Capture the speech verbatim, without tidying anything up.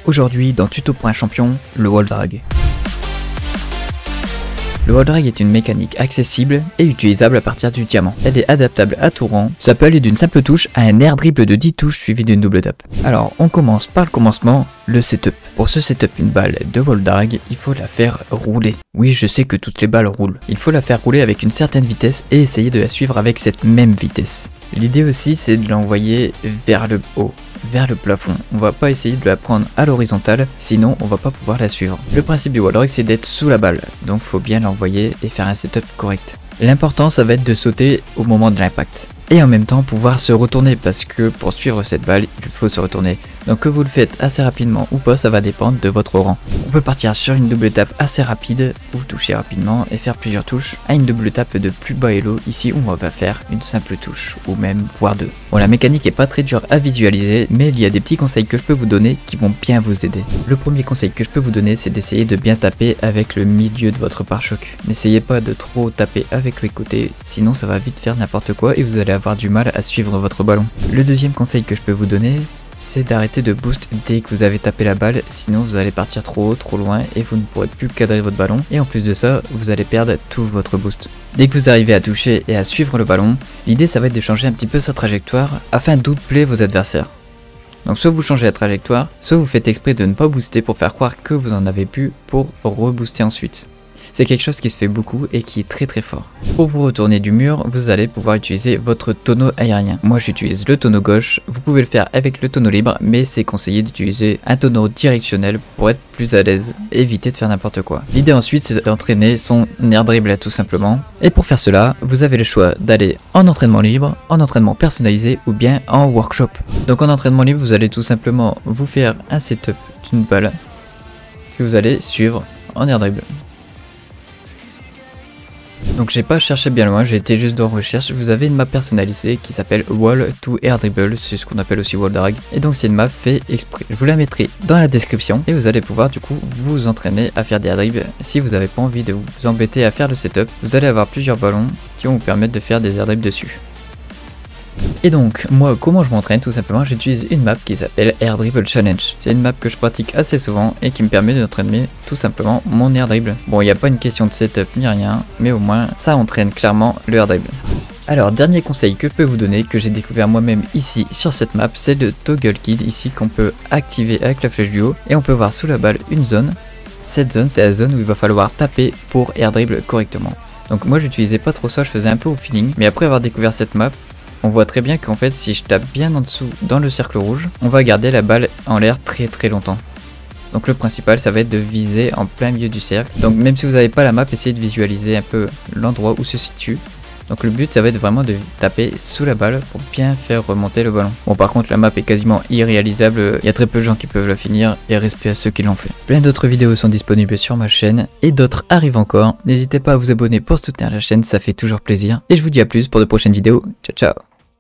Aujourd'hui dans Tuto pour un champion, le wall drag. Le wall drag est une mécanique accessible et utilisable à partir du diamant. Elle est adaptable à tout rang, ça peut aller d'une simple touche à un air dribble de dix touches suivi d'une double tape. Alors on commence par le commencement, le setup. Pour ce setup une balle de wall drag, il faut la faire rouler. Oui, je sais que toutes les balles roulent. Il faut la faire rouler avec une certaine vitesse et essayer de la suivre avec cette même vitesse. L'idée aussi c'est de l'envoyer vers le haut, vers le plafond. On va pas essayer de la prendre à l'horizontale, sinon on va pas pouvoir la suivre. Le principe du wall drag c'est d'être sous la balle, donc faut bien l'envoyer et faire un setup correct. L'important ça va être de sauter au moment de l'impact. Et en même temps pouvoir se retourner parce que pour suivre cette balle il faut se retourner. Donc que vous le faites assez rapidement ou pas, ça va dépendre de votre rang. On peut partir sur une double tape assez rapide ou toucher rapidement et faire plusieurs touches à une double tape de plus bas elo. Ici on va faire une simple touche ou même voire deux. Bon, la mécanique est pas très dure à visualiser, mais il y a des petits conseils que je peux vous donner qui vont bien vous aider. Le premier conseil que je peux vous donner c'est d'essayer de bien taper avec le milieu de votre pare-choc. N'essayez pas de trop taper avec les côtés, sinon ça va vite faire n'importe quoi et vous allez avoir du mal à suivre votre ballon. Le deuxième conseil que je peux vous donner, c'est d'arrêter de boost dès que vous avez tapé la balle, sinon vous allez partir trop haut, trop loin et vous ne pourrez plus cadrer votre ballon et en plus de ça, vous allez perdre tout votre boost. Dès que vous arrivez à toucher et à suivre le ballon, l'idée ça va être de changer un petit peu sa trajectoire afin d'outplay vos adversaires. Donc soit vous changez la trajectoire, soit vous faites exprès de ne pas booster pour faire croire que vous en avez plus pour rebooster ensuite. C'est quelque chose qui se fait beaucoup et qui est très très fort. Pour vous retourner du mur, vous allez pouvoir utiliser votre tonneau aérien. Moi j'utilise le tonneau gauche, vous pouvez le faire avec le tonneau libre, mais c'est conseillé d'utiliser un tonneau directionnel pour être plus à l'aise et éviter de faire n'importe quoi. L'idée ensuite c'est d'entraîner son air dribble tout simplement. Et pour faire cela, vous avez le choix d'aller en entraînement libre, en entraînement personnalisé ou bien en workshop. Donc en entraînement libre, vous allez tout simplement vous faire un setup d'une balle que vous allez suivre en air dribble. Donc j'ai pas cherché bien loin, j'ai été juste dans recherche, vous avez une map personnalisée qui s'appelle Wall to Air Dribble, c'est ce qu'on appelle aussi Wall Drag, et donc c'est une map fait exprès. Je vous la mettrai dans la description et vous allez pouvoir du coup vous entraîner à faire des air dribbles. Si vous n'avez pas envie de vous embêter à faire le setup, vous allez avoir plusieurs ballons qui vont vous permettre de faire des air dribbles dessus. Et donc, moi, comment je m'entraîne? Tout simplement, j'utilise une map qui s'appelle Air Dribble Challenge. C'est une map que je pratique assez souvent et qui me permet d'entraîner tout simplement mon air dribble. Bon, il n'y a pas une question de setup ni rien, mais au moins, ça entraîne clairement le air dribble. Alors, dernier conseil que je peux vous donner, que j'ai découvert moi-même ici sur cette map, c'est le Toggle Kid, ici qu'on peut activer avec la flèche du haut. Et on peut voir sous la balle une zone. Cette zone, c'est la zone où il va falloir taper pour air dribble correctement. Donc moi, j'utilisais pas trop ça, je faisais un peu au feeling. Mais après avoir découvert cette map, on voit très bien qu'en fait si je tape bien en dessous dans le cercle rouge, on va garder la balle en l'air très très longtemps. Donc le principal ça va être de viser en plein milieu du cercle. Donc même si vous n'avez pas la map, essayez de visualiser un peu l'endroit où se situe. Donc le but ça va être vraiment de taper sous la balle pour bien faire remonter le ballon. Bon par contre la map est quasiment irréalisable, il y a très peu de gens qui peuvent la finir et respect à ceux qui l'ont fait. Plein d'autres vidéos sont disponibles sur ma chaîne et d'autres arrivent encore. N'hésitez pas à vous abonner pour soutenir la chaîne, ça fait toujours plaisir. Et je vous dis à plus pour de prochaines vidéos. Ciao ciao.